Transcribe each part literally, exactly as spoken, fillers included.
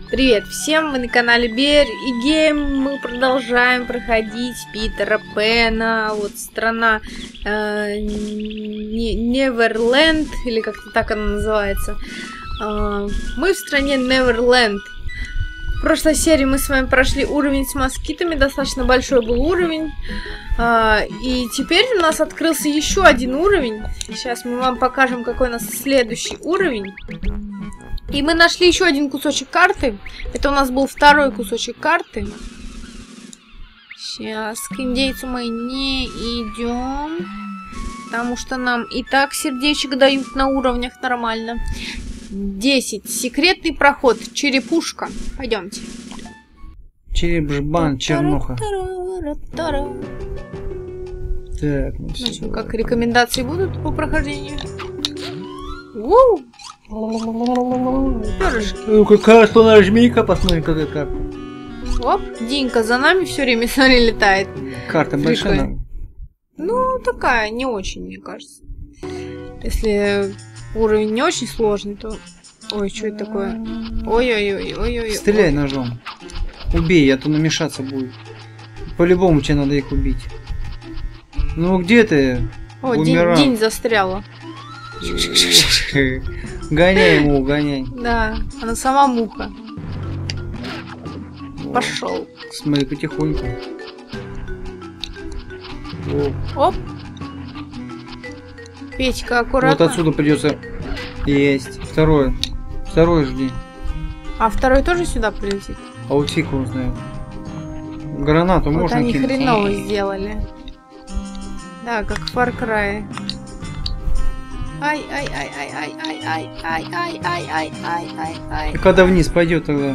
Привет всем, вы на канале Bear и Game. Мы продолжаем проходить Питера Пэна. Вот страна э, Неверленд, или как-то так она называется. Э, мы в стране Неверленд. В прошлой серии мы с вами прошли уровень с москитами, достаточно большой был уровень. Э, и теперь у нас открылся еще один уровень. Сейчас мы вам покажем, какой у нас следующий уровень. И мы нашли еще один кусочек карты. Это у нас был второй кусочек карты. Сейчас к индейцу мы не идем. Потому что нам и так сердечек дают на уровнях нормально. десять. Секретный проход. Черепушка. Пойдемте. Череп-жбан, чернуха. Так, ну, ну, как рекомендации будут по прохождению? Уу! Ну, какая что нажми-ка, посмотрим, какая карта. Оп, Динька за нами все время, смотри, летает. Карта большая. Ну, такая, не очень, мне кажется. Если уровень не очень сложный, то... Ой, что это такое? Ой-ой-ой-ой-ой. Стреляй ножом. Убей, а то намешаться будет. По-любому тебе надо их убить. Ну, где ты? О, Динь, Динь застряла. Гоняй ему, гоняй. Да, она сама муха. Пошел. Смотри, потихоньку. Оп. Петька, аккуратно. Вот отсюда придется. Есть. Второй. Второй жди. А второй тоже сюда прилетит? А вот фиг его знает. Гранату вот можно они кинуть? Хреново сделали. Да, как в Far Cry. Ай-ай-ай-ай-ай-ай-ай-ай-ай-ай-ай-ай-ай. И когда вниз пойдет тогда?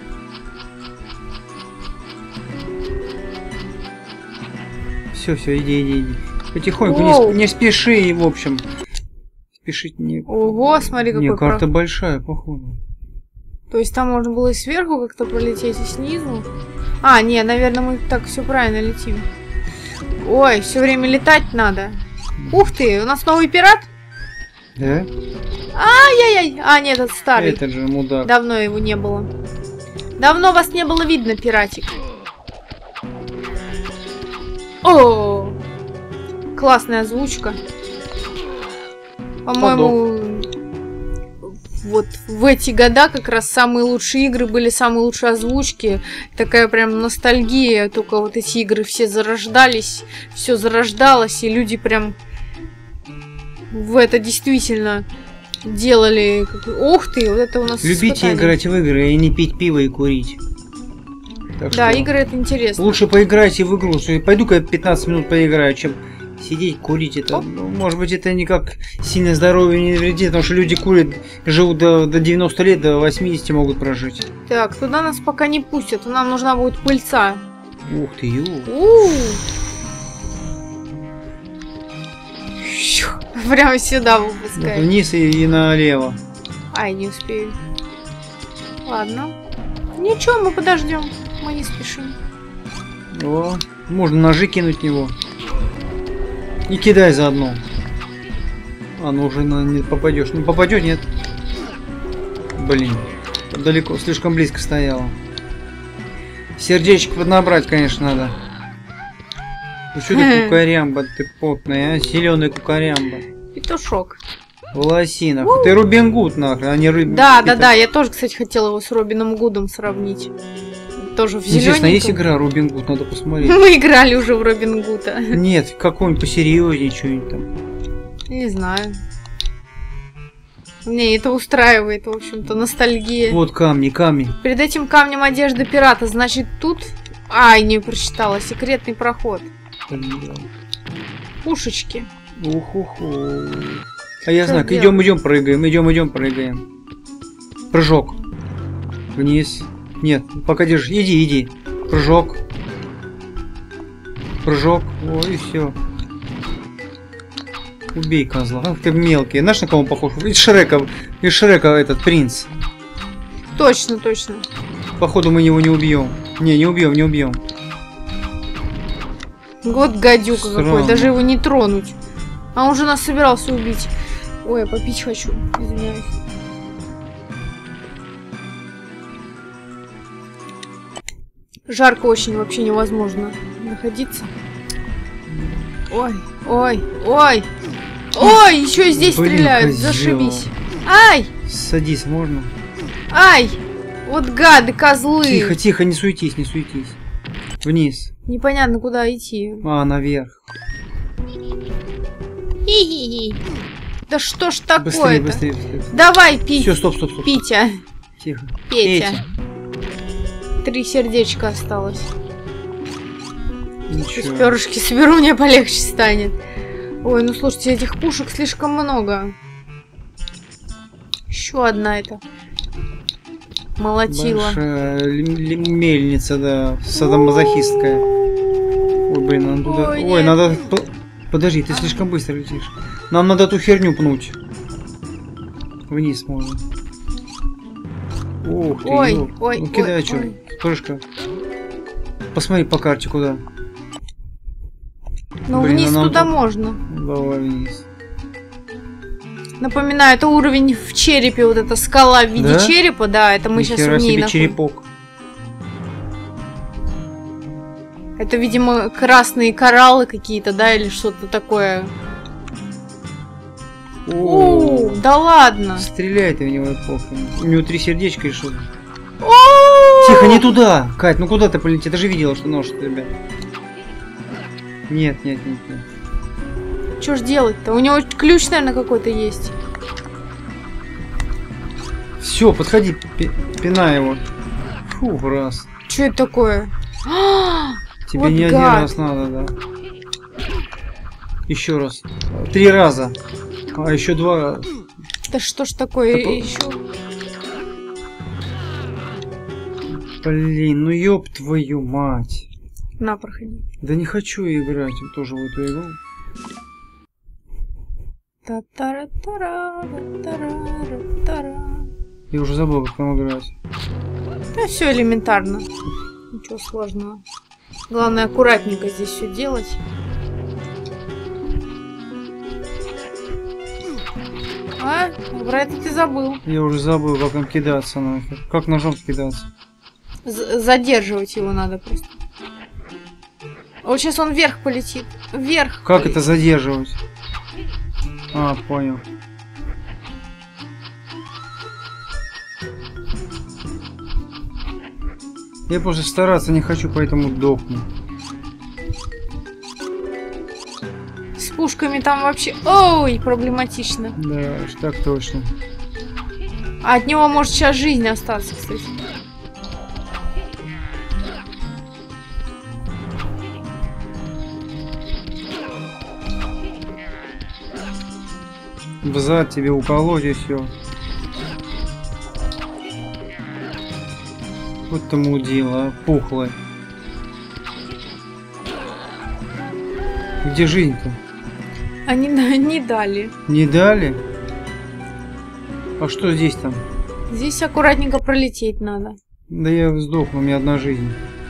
Все, все, иди, иди, иди. Потихоньку, не, не спеши, в общем. Спешить не... Ого, смотри, какой... Не, карта про... большая, походу. То есть там можно было и сверху как-то пролететь, и снизу? А, не, наверное, мы так все правильно летим. Ой, все время летать надо. Ух ты, у нас новый пират? Да? Ай-яй-яй! А, нет, это старый. Это же мудак. Давно его не было. Давно вас не было видно, пиратик. О! Классная озвучка. По-моему, вот в эти года как раз самые лучшие игры были, самые лучшие озвучки. Такая прям ностальгия. Только вот эти игры все зарождались, все зарождалось, и люди прям... В это действительно делали... Ух ты, вот это у нас... Любите испытание. Играть в игры и не пить пиво и курить. Так да, что игры это интересно. Лучше поиграйте в игру. Пойду-ка пятнадцать минут поиграю, чем сидеть, курить. Это, ну, может быть, это никак сильно здоровье не вредит, потому что люди курят, живут до, до девяноста лет, до восьмидесяти могут прожить. Так, туда нас пока не пустят, нам нужна будет пыльца. Ух ты, ю. Прямо сюда выпускает. Вот вниз и, и налево. Ай, не успею. Ладно. Ничего, мы подождем. Мы не спешим. О, можно ножи кинуть в него. И кидай заодно. А, ну уже не попадешь. Ну попадет, нет. Блин. Далеко, слишком близко стояло. Сердечко поднабрать, конечно, надо. Ну что ты кукарямба, ты потная, а? Зеленый кукарямба. Петушок. Волосинок. Ты Робин Гуд, нахрен, а не Робин. Да, да, да, я тоже, кстати, хотела его с Робином Гудом сравнить. Тоже в зелененьком. Интересно, есть игра Робин Гуд, надо посмотреть. Мы играли уже в Робин Гуда. Нет, какой-нибудь посерьезнее, что-нибудь там. Не знаю. Не, это устраивает, в общем-то, ностальгия. Вот камни, камни. Перед этим камнем одежды пирата, значит, тут... Ай, не прочитала, секретный проход. Пушечки. Уху-ху. А я знаю, идем, идем, прыгаем, идем, идем, прыгаем. Прыжок. Вниз. Нет, пока держи. Иди, иди. Прыжок. Прыжок. Ой, и все. Убей козла. Ах ты мелкий. Знаешь, на кого он похож? Из Шрека. Из Шрека этот принц. Точно, точно. Походу мы его не убьем. Не, не убьем, не убьем. Вот гадюка какой, даже его не тронуть. А он же нас собирался убить. Ой, я попить хочу, извиняюсь. Жарко очень, вообще невозможно находиться. Ой, ой, ой. Ой, еще здесь Блин, стреляют, козёл. зашибись. Ай! Садись, можно? Ай! Вот гады, козлы. Тихо, тихо, не суетись, не суетись. Вниз. Непонятно, куда идти. А, наверх. Хи-хи-хи. Да что ж Быстрее, такое-то? быстрее, быстрее. Давай, пить. Все, стоп, стоп, стоп. Питя. Тихо. Петя. Три сердечка осталось. Ничего. Перышки соберу, мне полегче станет. Ой, ну слушайте, этих пушек слишком много. Еще одна это. Молотила. Большая мельница, да, садомазохистская. Ой, блин, надо туда... Ой, Ой, нет. надо... Подожди, ты слишком быстро летишь. Нам надо ту херню пнуть. Вниз можно. Ух ты, Ой, ёп. ой, Ну, кидай, ой, чё? ой. Прыжка. Посмотри по карте, куда. Ну, Блин, вниз а нам туда тут- можно. Давай вниз. Напоминаю, это уровень в черепе, вот эта скала в виде Да? черепа, да, это мы сейчас Нихера в ней себе находим. черепок. Это, видимо, красные кораллы какие-то, да, или что-то такое. О, О, да ладно. стреляй ты в него, похуй. У него три сердечка и что? О! Тихо, не туда! Кать, ну куда ты полетел? Я даже видела, что нож, ребят. Нет, нет, нет, нет. Что ж делать-то? У него ключ, наверное, какой-то есть. Все, подходи, пи- пинай его. Фу, раз. Что это такое? А, Тебе вот не один гад. раз надо, да. Еще раз. Три раза. А еще два. Да что ж такое? Да по- Еще. Блин, ну ёб твою мать. На, проходи. Да не хочу я играть тоже в эту игру. Та-та-ра-та-ра, та-та-ра-ра-та-ра. Я уже забыл, как там играть. Да все элементарно. Ничего сложного. Главное аккуратненько здесь все делать. А? Про это ты забыл. Я уже забыл, как там кидаться нахер. Как ножом кидаться. З- задерживать его надо просто. Вот сейчас он вверх полетит. Вверх. Как это задерживать? А, понял. Я просто стараться не хочу, поэтому дохну. С пушками там вообще... Ой, проблематично. Да, уж так точно. А от него может сейчас жизнь остаться, кстати. В зад тебе уколоть и все. Вот ты мудила, а, пухлая. Где жизнь-то? Они на- не дали. Не дали? А что здесь там? Здесь аккуратненько пролететь надо. Да я сдохну, у меня одна жизнь.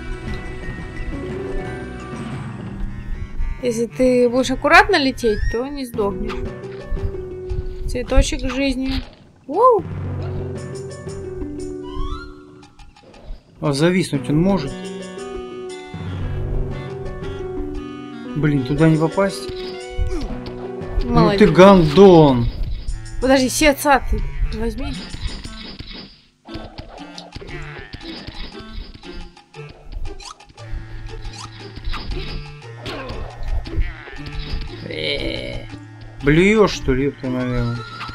Если ты будешь аккуратно лететь, то не сдохнешь. Цветочек жизни. Воу! А зависнуть он может? Блин, туда не попасть? Молодец. Ну ты гандон! Подожди, сердца ты возьми. Блюешь, что ли, ты, наверное?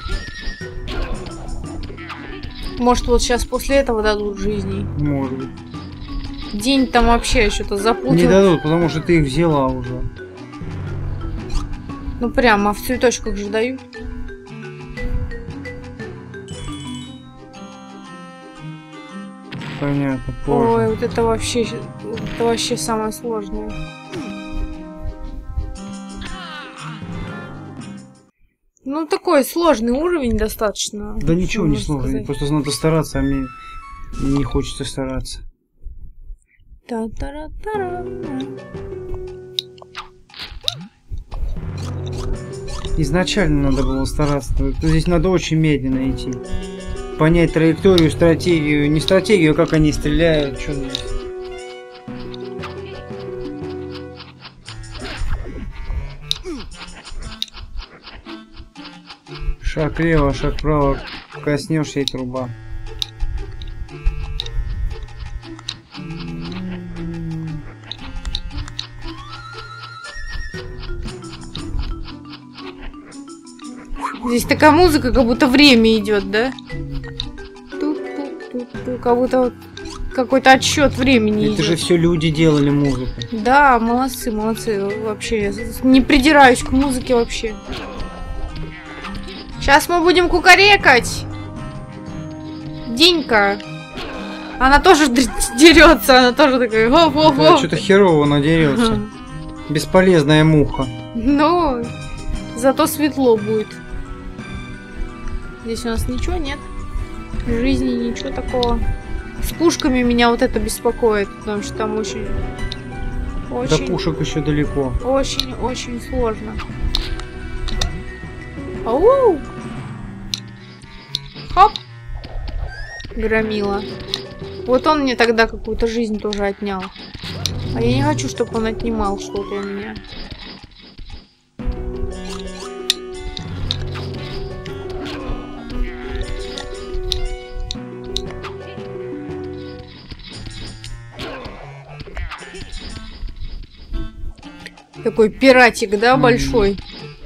Может, вот сейчас после этого дадут жизней. Может быть. День там вообще что-то запутал. Не дадут, потому что ты их взяла уже. Ну прямо, а в цветочках же дают. Понятно, позже. Ой, вот это вообще, вот это вообще самое сложное. Ну, такой сложный уровень достаточно. Да ничего что не можно сложно, сказать. просто надо стараться, а мне не хочется стараться. Та-та-ра-та-ра. Изначально надо было стараться, здесь надо очень медленно идти. Понять траекторию, стратегию, не стратегию, а как они стреляют, что здесь. Шаг влево, шаг вправо. Коснешься и труба. Здесь такая музыка, как будто время идет, да? Тут-тут-тут-тут, как будто вот какой-то отсчет времени идет. Это же все люди делали музыку. Да, молодцы, молодцы. Вообще, я не придираюсь к музыке вообще. Сейчас мы будем кукарекать. Динька. Она тоже дерется, она тоже такая. Да, что-то херово она дерется. Бесполезная муха. Ну, зато светло будет. Здесь у нас ничего нет. В жизни ничего такого. С пушками меня вот это беспокоит, потому что там очень... очень до пушек еще далеко. Очень-очень сложно. Ау! Хоп! Громила. Вот он мне тогда какую-то жизнь тоже отнял. А я не хочу, чтобы он отнимал что-то у меня. Такой пиратик, да, большой?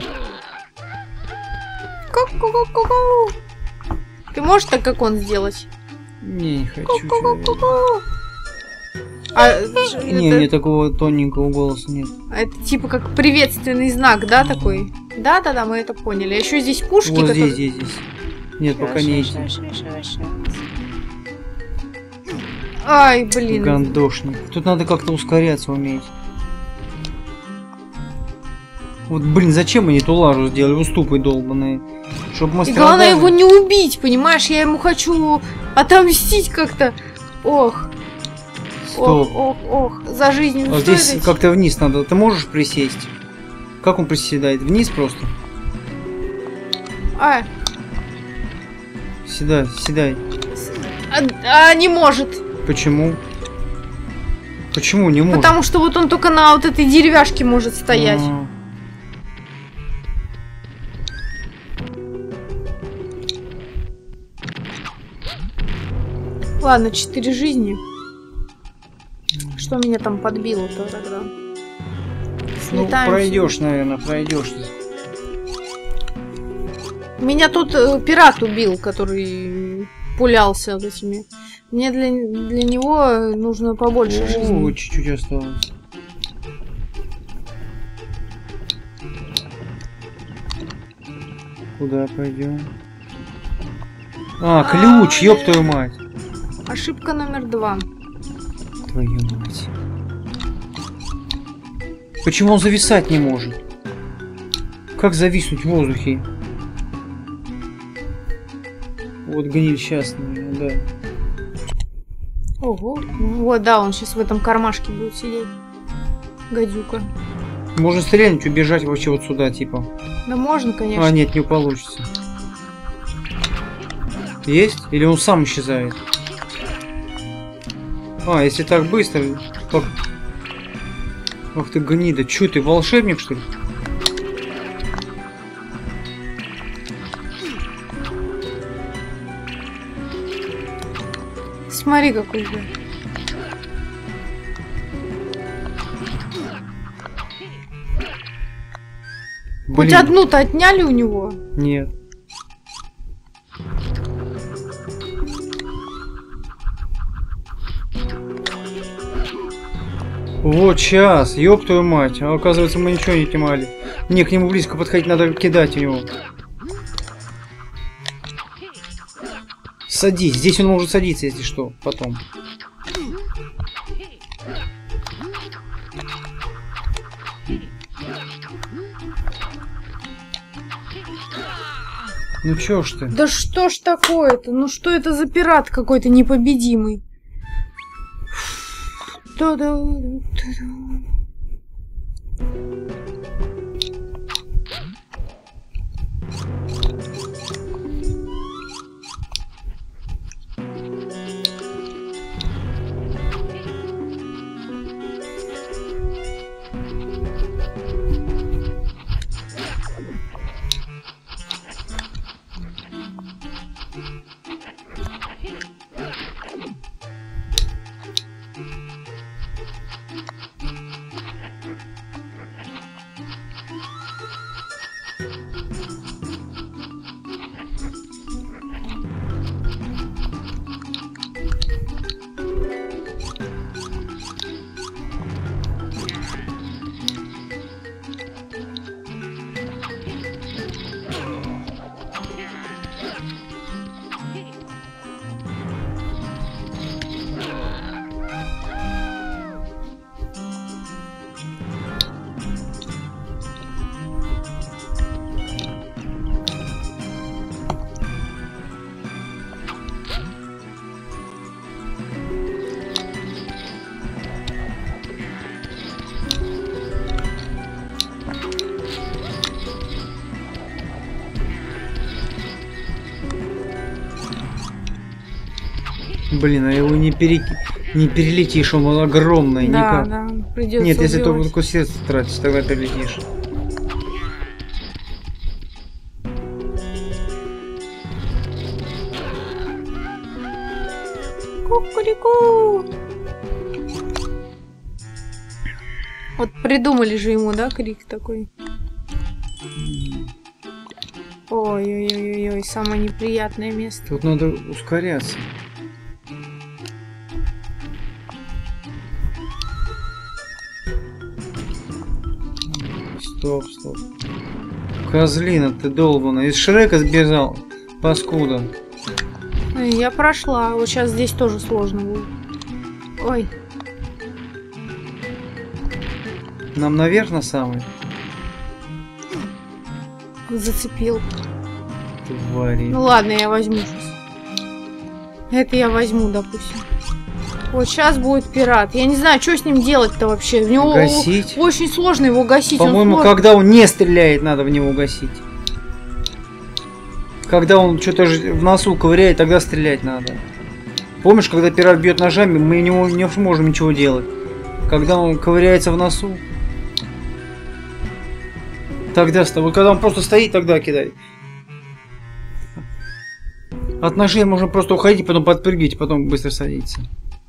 Ку-ку-ку-ку-ку. Ты можешь так, как он, сделать? Не, не хочу. Ку-ку-ку-ку-ку. А, не, это... не такого тоненького голоса нет. Это типа как приветственный знак, да, такой? Да-да-да, мы это поняли. А еще здесь пушки, вот которые... здесь, здесь, здесь. Нет, Ща, пока ща, не ща, эти. ща, ща, ща. Ай, блин. Гандошник. Тут надо как-то ускоряться уметь. Вот, блин, зачем они ту лажу сделали, уступы долбаные? Чтобы мы И страдали. главное его не убить, понимаешь? Я ему хочу отомстить как-то. Ох. Стоп. Ох, ох, ох. За жизнь. А здесь как-то вниз надо. Ты можешь присесть? Как он приседает? Вниз просто? А. Седай, седай. А, а не может. Почему? Почему не может? Потому что вот он только на вот этой деревяшке может стоять. А-а-а. Ладно, четыре жизни. Что меня там подбило-то тогда? Ну, Слетаем пройдешь, сюда. наверное, пройдешь. Меня тут э, пират убил, который пулялся вот этими. Мне для, для него нужно побольше жизни. О, чуть-чуть осталось. Куда пойдем? А, ключ, ёб твою мать. Ошибка номер два. Твою мать. Почему он зависать не может? Как зависнуть в воздухе? Вот гниль сейчас, наверное, да. Ого. Вот, да, он сейчас в этом кармашке будет сидеть. Гадюка. Можно стрельнуть, убежать вообще вот сюда, типа. Да можно, конечно. А, нет, не получится. Есть? Или он сам исчезает? А, если так быстро... Как... Ах ты гнида. Чё ты, волшебник, что ли? Смотри, какой же. Хоть Блин. одну-то отняли у него? Нет. Вот сейчас, ёб твою мать. А оказывается, мы ничего не снимали. Не, к нему близко подходить, надо кидать у него. Садись, здесь он может садиться, если что, потом. Ну чё ж ты? Да что ж такое-то? Ну что это за пират какой-то непобедимый? Та-да-да-да-да. Блин, а его не, пере... не перелетишь, он огромный. Да, никак. да, придется Нет, если убивать. только сердце тратишь, тогда перелетишь. Кукурику. Вот придумали же ему, да, крик такой. Ой-ой-ой-ой, самое неприятное место. Тут надо ускоряться. Стоп, стоп. Козлина ты долбаная. Из Шрека сбежал. Паскуда. Ой, я прошла. Вот сейчас здесь тоже сложно будет. Ой. Нам наверх на самый? Зацепил. Твари. Ну ладно, я возьму сейчас. Это я возьму, допустим. Вот сейчас будет пират. Я не знаю, что с ним делать-то вообще. В него Гасить? очень сложно его гасить. По-моему, он когда он не стреляет, надо в него гасить. Когда он что-то в носу ковыряет, тогда стрелять надо. Помнишь, когда пират бьет ножами, мы не, не сможем ничего делать. Когда он ковыряется в носу, тогда с тобой. Когда он просто стоит, тогда кидай. От ножей можно просто уходить, потом подпрыгивать, потом быстро садиться.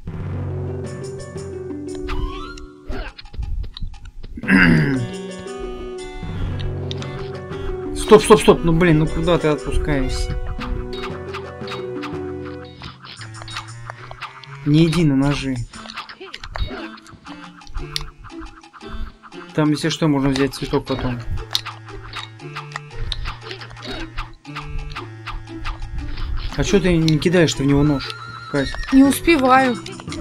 Стоп, стоп, стоп. Ну блин, ну куда ты отпускаешься? Не иди на ножи. Там, если что, можно взять цветок потом. А что ты не кидаешь-то в него нож, Кать? Не успеваю.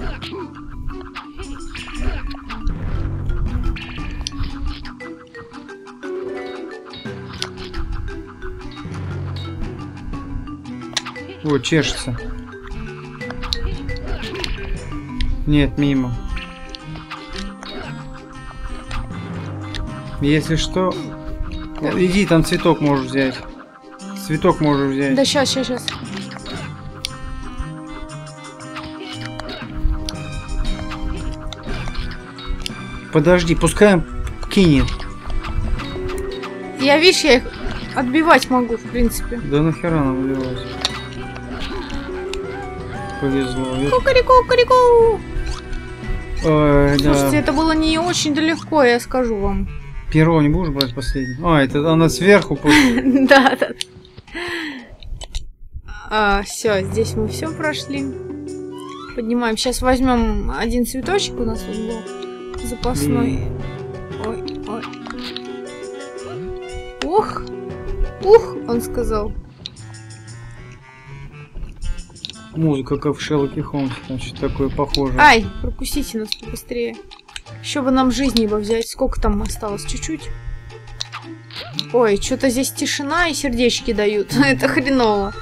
О, чешется. Нет, мимо. Если что... Иди, там цветок можешь взять. Цветок можешь взять. Да сейчас, сейчас, сейчас. Подожди, пускай он кинет. Я, видишь, я их отбивать могу, в принципе. Да нахера нам убивать? Повезло. Кукареку-кукареку! Ой, Слушайте, да. это было не очень-то легко, я скажу вам. Первого не будешь брать последний? А, это она сверху. Да, да. А, все, здесь мы все прошли. Поднимаем. Сейчас возьмем один цветочек, у нас тут был запасной. Ой, ой. Ух! Ух, он сказал. Музыка как в Шерлоке Холмсе, там что-то такое похоже. Ай, пропустите нас побыстрее. Еще бы нам жизни бы взять. Сколько там осталось? Чуть-чуть? Ой, что-то здесь тишина и сердечки дают. Это хреново.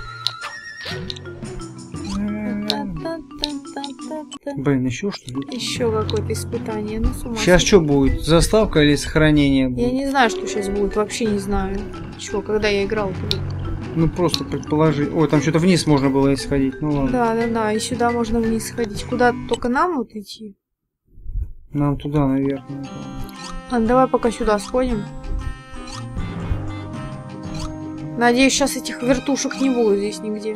Блин, еще что ли? Еще какое-то испытание. Ну, с ума Сейчас сойти. что будет? Заставка или сохранение будет? Я не знаю, что сейчас будет. Вообще не знаю. Чего, когда я играл туда. Ну просто предположи. Ой, там что-то вниз можно было сходить. Ну ладно. Да, да, да. И сюда можно вниз сходить. Куда только нам вот идти? Нам туда, наверное. Ладно, давай пока сюда сходим. Надеюсь, сейчас этих вертушек не будет здесь нигде.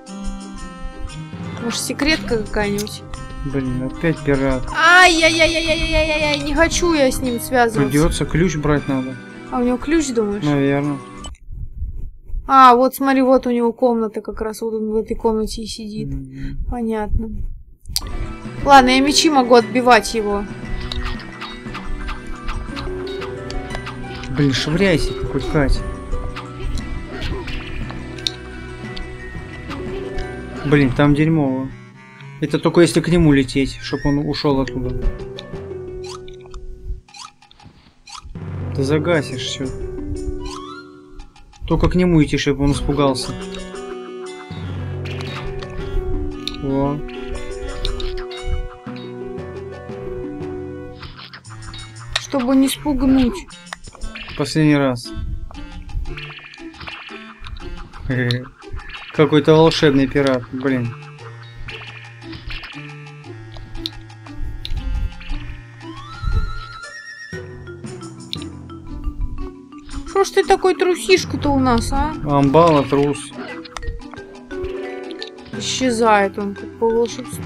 Может, секретка какая-нибудь? Блин, опять пират. Ай-яй-яй-яй-яй-яй-яй, не хочу я с ним связываться. Придется, ключ брать надо. А у него ключ, думаешь? Наверное. А, вот смотри, вот у него комната как раз, вот он в этой комнате и сидит. М-м. Понятно. Ладно, я мечи могу отбивать его. Блин, швыряйся, хоть Кать. Блин, там дерьмово. Это только если к нему лететь, чтобы он ушел оттуда. Ты загасишь все. Только к нему идти, чтобы он испугался. Во. Чтобы не спугнуть. Последний раз. Какой-то волшебный пират, блин. Что ж ты такой трусишка-то у нас, а? Амбала, трус. Исчезает он как по волшебству.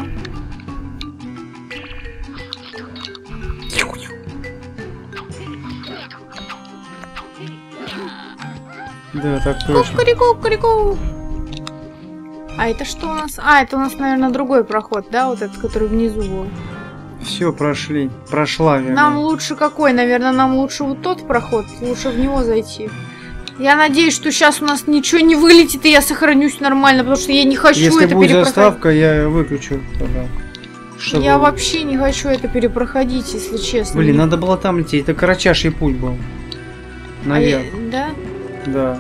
Да, так точно. Кукареку-кукареку. А это что у нас? А, это у нас, наверное, другой проход, да? Вот этот, который внизу был. Все, прошли. Прошла, верно. Нам лучше какой? Наверное, нам лучше вот тот проход. Лучше в него зайти. Я надеюсь, что сейчас у нас ничего не вылетит, и я сохранюсь нормально, потому что я не хочу Если это будет перепроходить. заставка, я выключу тогда. Чтобы... Я вообще не хочу это перепроходить, если честно. Блин, не... надо было там лететь. Это корочайший путь был. Наверх. А я... Да? Да.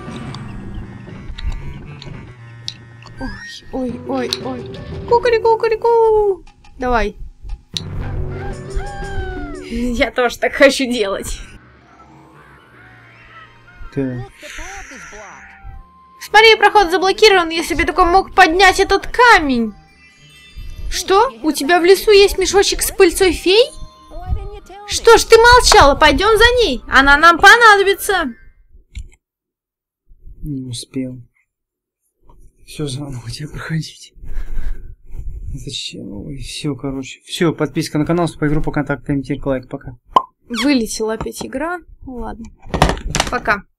Ой, ой, ой, ой. Кукареку-кукареку. Давай. Я тоже так хочу делать. Да. Смотри, проход заблокирован, если бы я только мог поднять этот камень. Что? У тебя в лесу есть мешочек с пыльцой фей? Что ж, ты молчала, пойдем за ней. Она нам понадобится. Не успел. Все заново тебе проходить. Зачем? Ой, все, короче. Все, подписка на канал, вступай в группу ВКонтакте, комментарий, лайк, пока. Вылетела опять игра. Ну ладно. Пока.